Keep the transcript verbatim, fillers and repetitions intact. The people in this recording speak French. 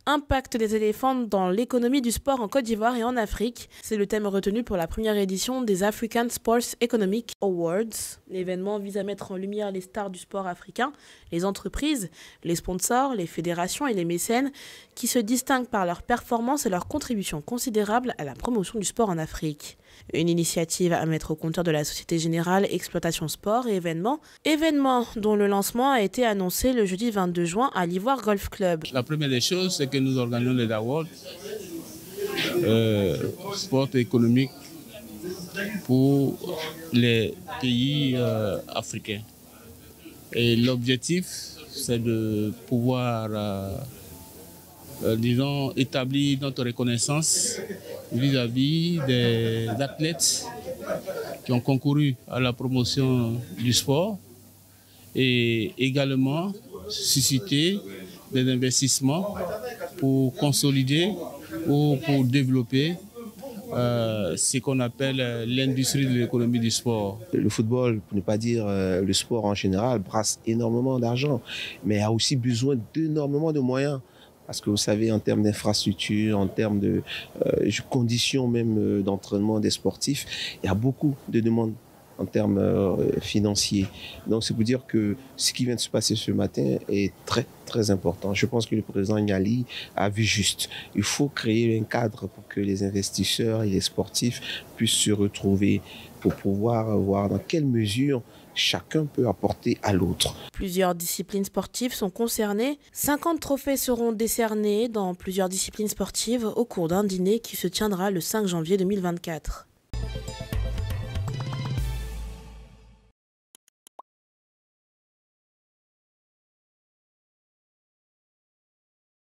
Impact des éléphants dans l'économie du sport en Côte d'Ivoire et en Afrique. C'est le thème retenu pour la première édition des African Sports Economic Awards. L'événement vise à mettre en lumière les stars du sport africain, les entreprises, les sponsors, les fédérations et les mécènes qui se distinguent par leur performance et leur contribution considérable à la promotion du sport en Afrique. Une initiative à mettre au compteur de la Société Générale Exploitation Sport et Événements, événement dont le lancement a été annoncé le jeudi vingt-deux juin à l'Ivoire Golf Club. La première des choses, c'est que nous organisons les awards euh, sport économique pour les pays euh, africains. Et l'objectif, c'est de pouvoir, euh, euh, disons, établir notre reconnaissance vis-à-vis des athlètes qui ont concouru à la promotion du sport et également susciter des investissements pour consolider ou pour développer euh, ce qu'on appelle l'industrie de l'économie du sport. Le football, pour ne pas dire euh, le sport en général, brasse énormément d'argent, mais a aussi besoin d'énormément de moyens. Parce que vous savez, en termes d'infrastructure, en termes de euh, conditions même euh, d'entraînement des sportifs, il y a beaucoup de demandes en termes euh, financiers. Donc c'est pour dire que ce qui vient de se passer ce matin est très très important. Je pense que le président Niali a vu juste. Il faut créer un cadre pour que les investisseurs et les sportifs puissent se retrouver pour pouvoir voir dans quelle mesure chacun peut apporter à l'autre. Plusieurs disciplines sportives sont concernées. cinquante trophées seront décernés dans plusieurs disciplines sportives au cours d'un dîner qui se tiendra le cinq janvier deux mille vingt-quatre.